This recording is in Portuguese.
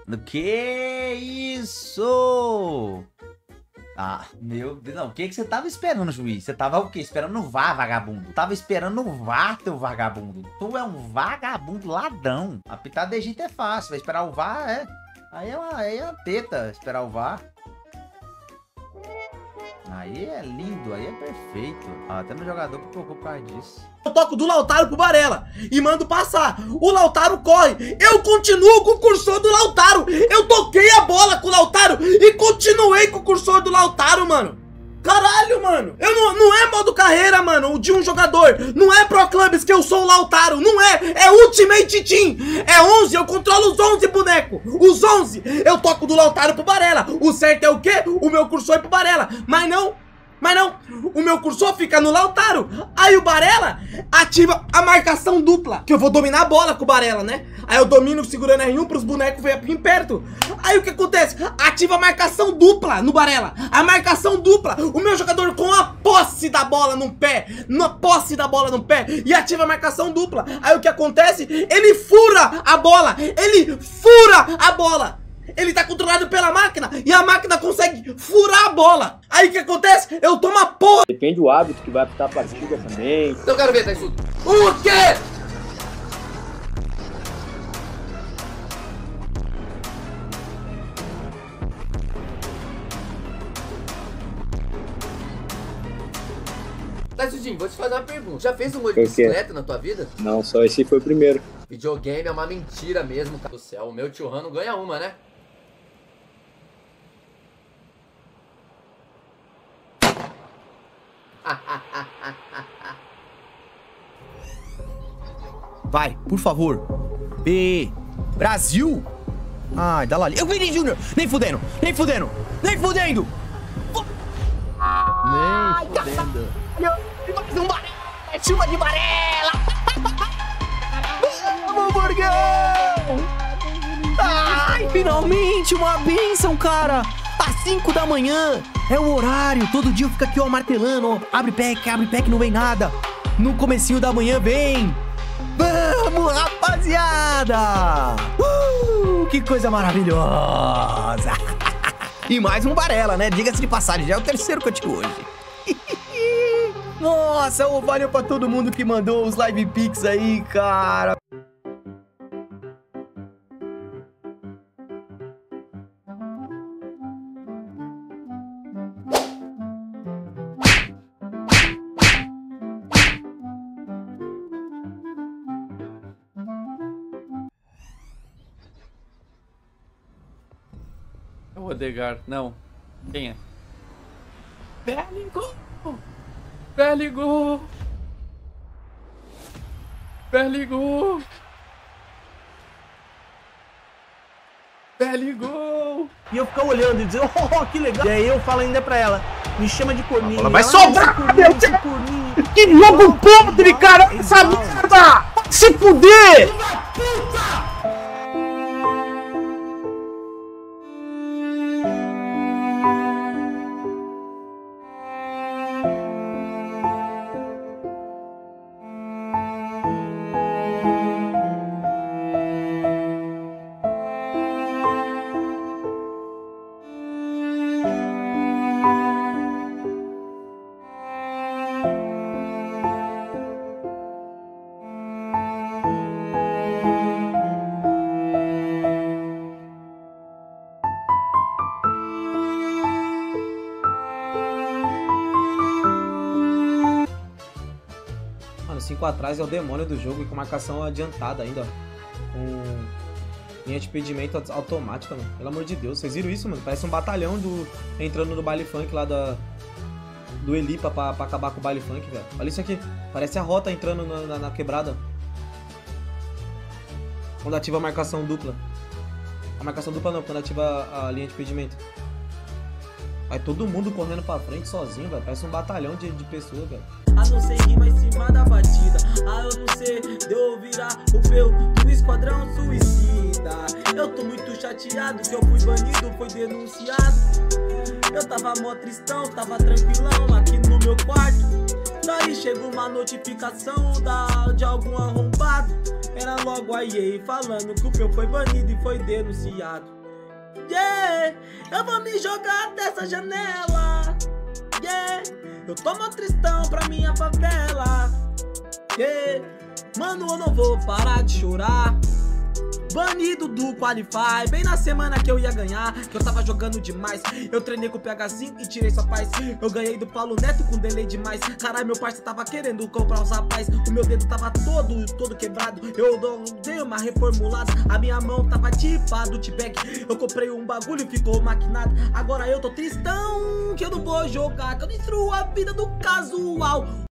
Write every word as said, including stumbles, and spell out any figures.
Que isso? Ah, meu Deus, não, o que que você tava esperando, juiz? Você tava o quê? Esperando o V A R, vagabundo. Tava esperando o V A R, teu vagabundo. Tu é um vagabundo ladrão. Apitar de Egito é fácil, vai esperar o V A R, é. Aí é uma, aí é uma teta, esperar o V A R. Aí é lindo, aí é perfeito. Ah, até no jogador que tocou por causa disso. Eu toco do Lautaro pro Varela e mando passar. O Lautaro corre. Eu continuo com o cursor do Lautaro. Eu toquei a bola com o Lautaro e continuei com o cursor do Lautaro, mano. Caralho, mano. Eu não, não é modo carreira, mano, de um jogador. Não é Pro Clubs que eu sou o Lautaro. Não é. É Ultimate Team. É onze. Eu controlo os onze, boneco. Os onze. Eu toco do Lautaro pro Varela. O certo é o quê? O meu cursor é pro Varela. Mas não. Mas não, o meu cursor fica no Lautaro. Aí o Varela ativa a marcação dupla, que eu vou dominar a bola com o Varela, né? Aí eu domino segurando R um pros bonecos virem perto. Aí o que acontece? Ativa a marcação dupla no Varela. A marcação dupla. O meu jogador com a posse da bola no pé. Na posse da bola no pé. E ativa a marcação dupla. Aí o que acontece? Ele fura a bola. Ele fura a bola. Ele tá controlado pela máquina e a máquina consegue furar a bola. Aí o que acontece? Eu tomo a porra. Depende do hábito que vai apitar a partida também. Eu quero ver, tá isso. O quê? Taisudinho, vou te fazer uma pergunta. Já fez um gol de bicicleta na tua vida? Não, só esse foi o primeiro. Videogame é uma mentira mesmo, cara do céu. O meu tio Han não ganha uma, né? Vai, por favor. B. Brasil. Ai, dá lá. Eu Vini Júnior. Nem fudendo, nem fudendo, nem fudendo. Nem fudendo. Mais um Varela. É chuva de Varela. Vamos, Borgão. Ai, finalmente uma bênção, cara. Às cinco da manhã. É o horário. Todo dia eu fico aqui, ó, martelando. Ó. Abre pack, abre pack, não vem nada. No comecinho da manhã vem. Vamos, rapaziada. Uh, que coisa maravilhosa. E mais um Varela, né? Diga-se de passagem, já é o terceiro que eu tiro hoje. Nossa, oh, valeu pra todo mundo que mandou os live pics aí, cara. É o Odegaard, não. Quem é? Bellingham! Bellingham! Bellingham! Bellingham! E eu ficar olhando e dizer, oh, que legal. E aí eu falo ainda pra ela, me chama de corninho. Ela vai ela, sobrar, corninho, esse corninho. Que jogo podre, cara! Essa merda! Se fuder! cinco atrás é o demônio do jogo e com marcação adiantada ainda, ó. Com linha de impedimento automática, mano. Pelo amor de Deus, vocês viram isso, mano? Parece um batalhão do entrando no baile funk lá da do Elipa pra, pra acabar com o baile funk, velho. Olha isso aqui, parece a rota entrando na, na, na quebrada. Quando ativa a marcação dupla. A marcação dupla não, quando ativa a, a linha de impedimento. Vai todo mundo correndo pra frente sozinho, velho. Parece um batalhão de, de pessoas, velho. A não ser rima em cima da batida. Ah, eu não sei, deu virar o meu do esquadrão suicida. Eu tô muito chateado que eu fui banido, foi denunciado. Eu tava mó tristão, tava tranquilão aqui no meu quarto. Daí chegou uma notificação da, de algum arrombado Era logo a E A falando que o Peu foi banido e foi denunciado. Yeah, eu vou me jogar dessa janela. Yeah, eu tô mó tristão pra minha favela. Yeah, mano, eu não vou parar de chorar. Banido do Qualify, bem na semana que eu ia ganhar, que eu tava jogando demais. Eu treinei com o PHzinho e tirei sua paz. Eu ganhei do Paulo Neto com delay demais. Caralho, meu parceiro tava querendo comprar os rapaz. O meu dedo tava todo, todo quebrado. Eu dei uma reformulada. A minha mão tava tipo do T-Bag. Eu comprei um bagulho e ficou maquinado. Agora eu tô tristão, que eu não vou jogar, que eu destruo a vida do casual.